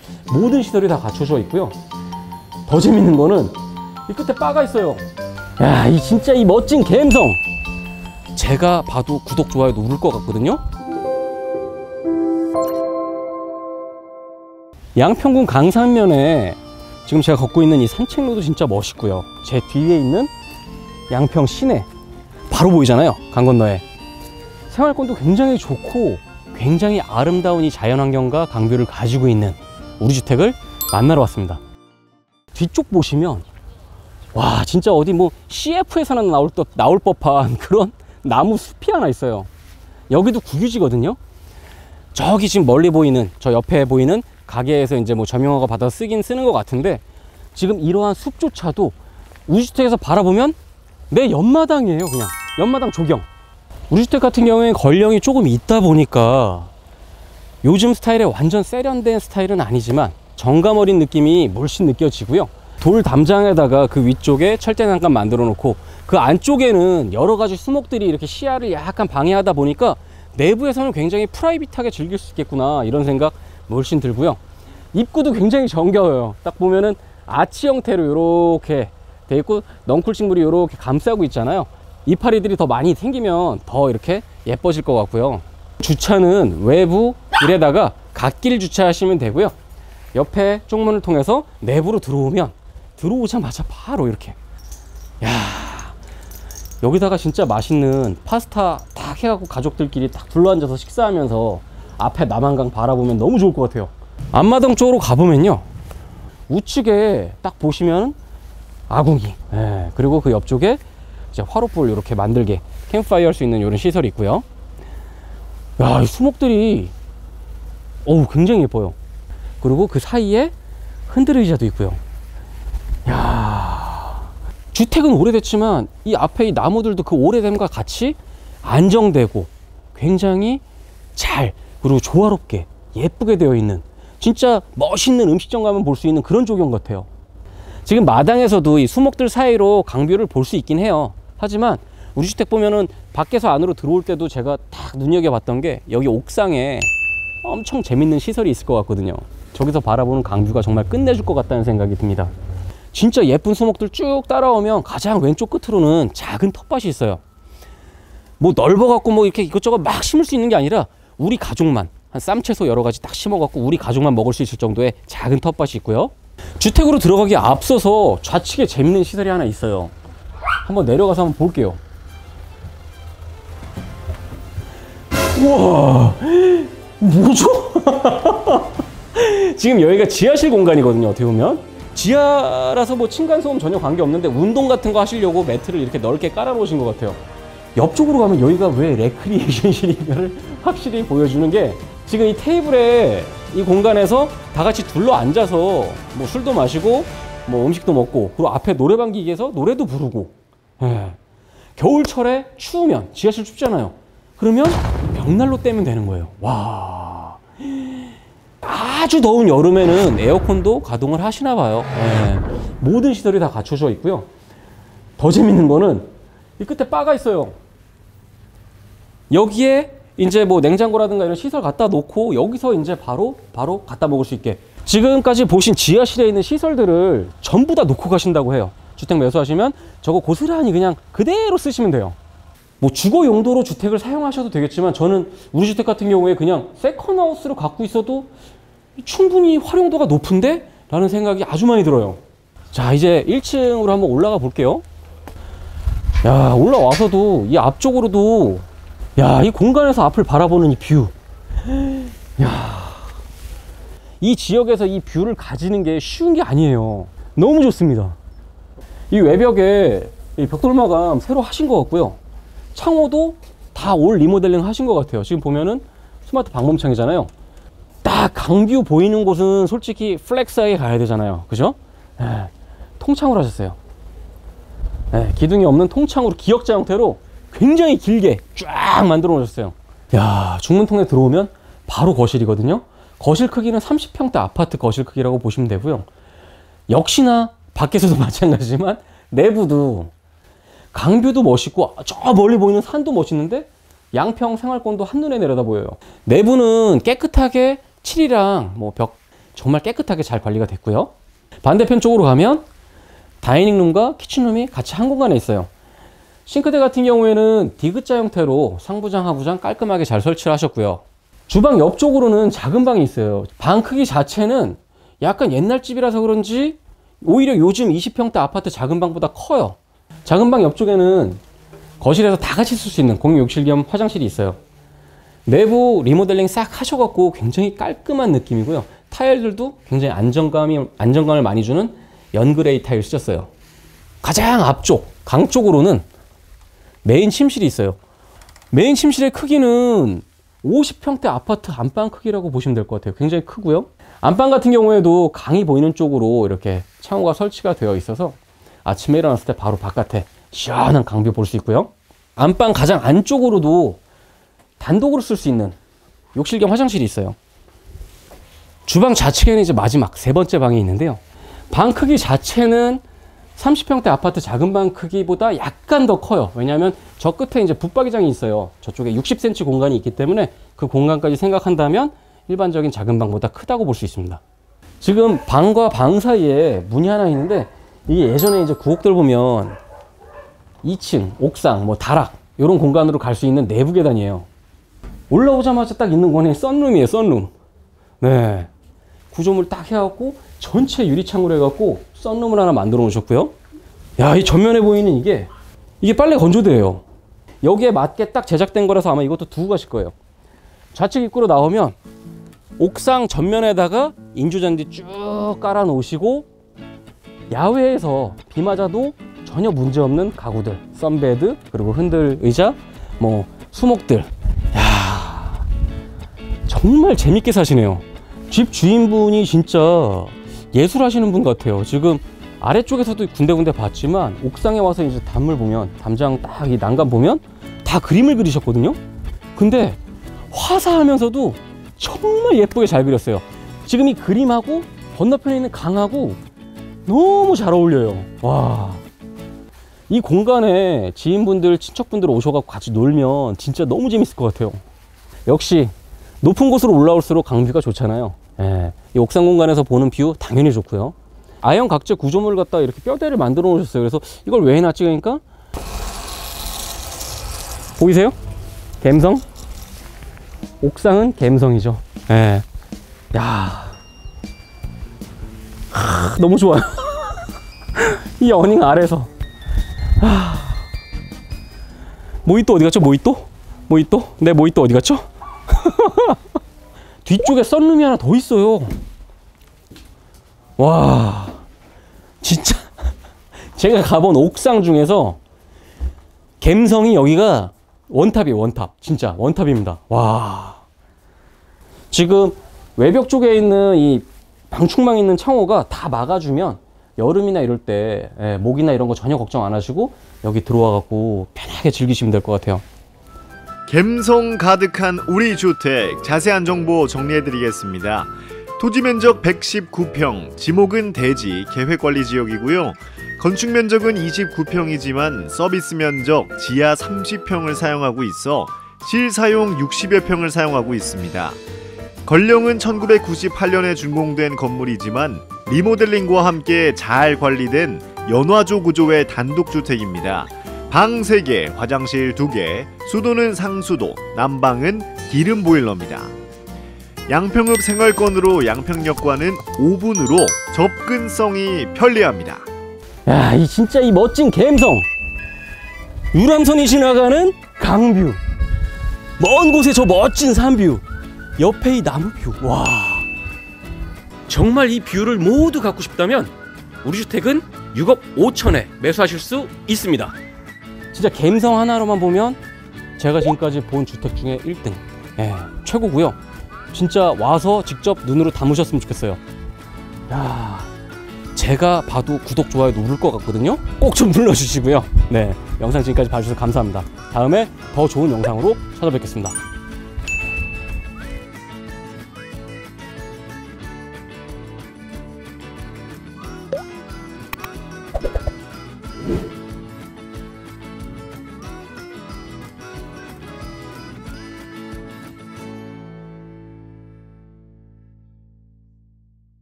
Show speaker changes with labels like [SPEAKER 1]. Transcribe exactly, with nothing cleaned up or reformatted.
[SPEAKER 1] 모든 시설이 다 갖춰져 있고요. 더 재밌는 거는 이 끝에 바가 있어요. 야, 이 진짜 이 멋진 감성, 제가 봐도 구독, 좋아요 누를 것 같거든요. 양평군 강산면에 지금 제가 걷고 있는 이 산책로도 진짜 멋있고요. 제 뒤에 있는 양평 시내 바로 보이잖아요. 강 건너에. 생활권도 굉장히 좋고 굉장히 아름다운 이 자연환경과 강뷰를 가지고 있는 우리 주택을 만나러 왔습니다. 뒤쪽 보시면 와, 진짜 어디 뭐 씨에프에서나 나올, 나올 법한 그런 나무 숲이 하나 있어요. 여기도 국유지거든요. 저기 지금 멀리 보이는, 저 옆에 보이는 가게에서 이제 뭐 점용허가 받아 쓰긴 쓰는 것 같은데, 지금 이러한 숲조차도 우리 주택에서 바라보면 내 옆마당이에요. 그냥 옆마당 조경. 우리 주택 같은 경우에는 건령이 조금 있다 보니까 요즘 스타일의 완전 세련된 스타일은 아니지만 정감 어린 느낌이 물씬 느껴지고요. 돌 담장에다가 그 위쪽에 철제 난간 만들어 놓고 그 안쪽에는 여러 가지 수목들이 이렇게 시야를 약간 방해하다 보니까 내부에서는 굉장히 프라이빗하게 즐길 수 있겠구나, 이런 생각 물씬 들고요. 입구도 굉장히 정겨워요. 딱 보면은 아치 형태로 이렇게 돼 있고 넝쿨식물이 이렇게 감싸고 있잖아요. 이파리들이 더 많이 생기면 더 이렇게 예뻐질 것 같고요. 주차는 외부 길에다가 갓길 주차하시면 되고요. 옆에 쪽문을 통해서 내부로 들어오면 들어오자마자 바로 이렇게, 야, 여기다가 진짜 맛있는 파스타 딱 해갖고 가족들끼리 딱 둘러앉아서 식사하면서 앞에 남한강 바라보면 너무 좋을 것 같아요. 앞마당 쪽으로 가보면요, 우측에 딱 보시면 아궁이, 예, 그리고 그 옆쪽에 이제 화롯불 이렇게 만들게 캠프파이어 할 수 있는 이런 시설이 있고요. 야, 이 수목들이 어우 굉장히 예뻐요. 그리고 그 사이에 흔들 의자도 있고요. 야, 주택은 오래됐지만 이 앞에 이 나무들도 그 오래됨과 같이 안정되고 굉장히 잘, 그리고 조화롭게 예쁘게 되어 있는, 진짜 멋있는 음식점 가면 볼 수 있는 그런 조경 같아요. 지금 마당에서도 이 수목들 사이로 강뷰를 볼 수 있긴 해요. 하지만 우리 주택 보면은 밖에서 안으로 들어올 때도 제가 딱 눈여겨봤던 게 여기 옥상에 엄청 재밌는 시설이 있을 것 같거든요. 저기서 바라보는 강뷰가 정말 끝내줄 것 같다는 생각이 듭니다. 진짜 예쁜 수목들 쭉 따라오면 가장 왼쪽 끝으로는 작은 텃밭이 있어요. 뭐 넓어갖고 뭐 이렇게 이것저것 막 심을 수 있는 게 아니라 우리 가족만, 한 쌈채소 여러 가지 딱 심어갖고 우리 가족만 먹을 수 있을 정도의 작은 텃밭이 있고요. 주택으로 들어가기 앞서서 좌측에 재밌는 시설이 하나 있어요. 한번 내려가서 한번 볼게요. 우와, 뭐죠? 지금 여기가 지하실 공간이거든요. 어떻게 보면 지하라서 뭐 층간소음 전혀 관계 없는데 운동 같은 거 하시려고 매트를 이렇게 넓게 깔아 놓으신 것 같아요. 옆쪽으로 가면 여기가 왜 레크리에이션실인가를 확실히 보여주는 게, 지금 이 테이블에 이 공간에서 다 같이 둘러 앉아서 뭐 술도 마시고 뭐 음식도 먹고, 그리고 앞에 노래방 기계에서 노래도 부르고. 예. 겨울철에 추우면, 지하실 춥잖아요. 그러면 벽난로 떼면 되는 거예요. 와, 아주 더운 여름에는 에어컨도 가동을 하시나 봐요. 예. 모든 시설이 다 갖춰져 있고요. 더 재밌는 거는 이 끝에 바가 있어요. 여기에 이제 뭐 냉장고라든가 이런 시설 갖다 놓고 여기서 이제 바로 바로 갖다 먹을 수 있게, 지금까지 보신 지하실에 있는 시설들을 전부 다 놓고 가신다고 해요. 주택 매수하시면 저거 고스란히 그냥 그대로 쓰시면 돼요. 뭐 주거 용도로 주택을 사용하셔도 되겠지만 저는 우리 주택 같은 경우에 그냥 세컨하우스로 갖고 있어도 충분히 활용도가 높은데? 라는 생각이 아주 많이 들어요. 자, 이제 일 층으로 한번 올라가 볼게요. 야, 올라와서도 이 앞쪽으로도, 야, 이 공간에서 앞을 바라보는 이 뷰, 야, 이 지역에서 이 뷰를 가지는 게 쉬운 게 아니에요. 너무 좋습니다. 이 외벽에 이 벽돌마감 새로 하신 것 같고요. 창호도 다 올 리모델링 하신 것 같아요. 지금 보면은 스마트 방범창이잖아요. 딱 강뷰 보이는 곳은 솔직히 플렉스하게 가야 되잖아요. 그죠? 네, 통창으로 하셨어요. 네, 기둥이 없는 통창으로 기역자 형태로 굉장히 길게 쫙 만들어 놓으셨어요. 야, 중문통에 들어오면 바로 거실이거든요. 거실 크기는 삼십 평대 아파트 거실 크기라고 보시면 되고요. 역시나 밖에서도 마찬가지지만 내부도 강뷰도 멋있고 저 멀리 보이는 산도 멋있는데 양평 생활권도 한눈에 내려다 보여요. 내부는 깨끗하게 칠이랑 뭐 벽 정말 깨끗하게 잘 관리가 됐고요. 반대편 쪽으로 가면 다이닝룸과 키친룸이 같이 한 공간에 있어요. 싱크대 같은 경우에는 디귿자 형태로 상부장, 하부장 깔끔하게 잘 설치를 하셨고요. 주방 옆쪽으로는 작은 방이 있어요. 방 크기 자체는 약간 옛날 집이라서 그런지 오히려 요즘 이십 평대 아파트 작은 방보다 커요. 작은 방 옆쪽에는 거실에서 다 같이 쓸 수 있는 공용 욕실 겸 화장실이 있어요. 내부 리모델링 싹 하셔갖고 굉장히 깔끔한 느낌이고요. 타일들도 굉장히 안정감이, 안정감을 많이 주는 연그레이 타일 쓰셨어요. 가장 앞쪽, 강 쪽으로는 메인 침실이 있어요. 메인 침실의 크기는 오십 평대 아파트 안방 크기라고 보시면 될 것 같아요. 굉장히 크고요. 안방 같은 경우에도 강이 보이는 쪽으로 이렇게 창호가 설치가 되어 있어서 아침에 일어났을 때 바로 바깥에 시원한 강뷰 볼 수 있고요. 안방 가장 안쪽으로도 단독으로 쓸 수 있는 욕실 겸 화장실이 있어요. 주방 좌측에는 이제 마지막 세 번째 방이 있는데요. 방 크기 자체는 삼십 평대 아파트 작은 방 크기보다 약간 더 커요. 왜냐하면 저 끝에 이제 붙박이장이 있어요. 저쪽에 육십 센티미터 공간이 있기 때문에 그 공간까지 생각한다면 일반적인 작은 방보다 크다고 볼 수 있습니다. 지금 방과 방 사이에 문이 하나 있는데 이게 예전에 이제 구옥들 보면 이 층, 옥상, 뭐 다락 이런 공간으로 갈 수 있는 내부 계단이에요. 올라오자마자 딱 있는 거는 썬룸이에요. 썬룸. 네, 구조물 딱 해갖고 전체 유리창으로 해갖고 썬룸을 하나 만들어 놓으셨고요. 야, 이 전면에 보이는 이게 이게 빨래 건조대예요. 여기에 맞게 딱 제작된 거라서 아마 이것도 두고 가실 거예요. 좌측 입구로 나오면 옥상 전면에다가 인조잔디 쭉 깔아 놓으시고 야외에서 비 맞아도 전혀 문제없는 가구들, 썬베드, 그리고 흔들 의자, 뭐 수목들. 야, 정말 재밌게 사시네요. 집 주인분이 진짜 예술하시는 분 같아요. 지금 아래쪽에서도 군데군데 봤지만 옥상에 와서 이제 단물 보면, 담장 딱 이 난간 보면 다 그림을 그리셨거든요. 근데 화사하면서도 정말 예쁘게 잘 그렸어요. 지금 이 그림하고 건너편에 있는 강하고 너무 잘 어울려요. 와, 이 공간에 지인분들, 친척분들 오셔갖고 같이 놀면 진짜 너무 재밌을 것 같아요. 역시 높은 곳으로 올라올수록 강뷰가 좋잖아요. 예, 이 옥상 공간에서 보는 뷰 당연히 좋고요. 아형 각재 구조물을 갖다가 이렇게 뼈대를 만들어 놓으셨어요. 그래서 이걸 왜 해놨지? 그러니까 보이세요? 갬성? 옥상은 갬성이죠. 예. 야, 하, 너무 좋아요. 이 어닝 아래서. 하... 모히또 어디 갔죠? 모히또? 모히또? 네, 모히또 어디 갔죠? 뒤쪽에 썬룸이 하나 더 있어요. 와, 진짜 제가 가본 옥상 중에서 갬성이 여기가 원탑이에요. 원탑. 진짜 원탑입니다. 와, 지금 외벽 쪽에 있는 이 방충망 있는 창호가 다 막아주면 여름이나 이럴 때 예, 모기나 이런 거 전혀 걱정 안 하시고 여기 들어와 갖고 편하게 즐기시면 될 것 같아요.
[SPEAKER 2] 갬성 가득한 우리 주택 자세한 정보 정리해드리겠습니다. 토지 면적 백십구 평, 지목은 대지 계획관리지역이고요. 건축 면적은 이십구 평이지만 서비스 면적 지하 삼십 평을 사용하고 있어 실사용 육십여 평을 사용하고 있습니다. 건령은 천구백구십팔 년에 준공된 건물이지만 리모델링과 함께 잘 관리된 연화조 구조의 단독주택입니다. 방 세 개, 화장실 두 개, 수도는 상수도, 난방은 기름 보일러입니다. 양평읍 생활권으로 양평역과는 오 분으로 접근성이 편리합니다.
[SPEAKER 1] 야, 이 진짜 이 멋진 갬성. 유람선이 지나가는 강뷰, 먼 곳에 저 멋진 산뷰, 옆에 이 나무뷰. 와, 정말 이 뷰를 모두 갖고 싶다면 우리 주택은 육억 오천에 매수하실 수 있습니다. 진짜 갬성 하나로만 보면 제가 지금까지 본 주택 중에 일 등. 예, 최고고요. 진짜 와서 직접 눈으로 담으셨으면 좋겠어요. 야, 제가 봐도 구독, 좋아요 누를 것 같거든요. 꼭 좀 눌러주시고요. 네, 영상 지금까지 봐주셔서 감사합니다. 다음에 더 좋은 영상으로 찾아뵙겠습니다.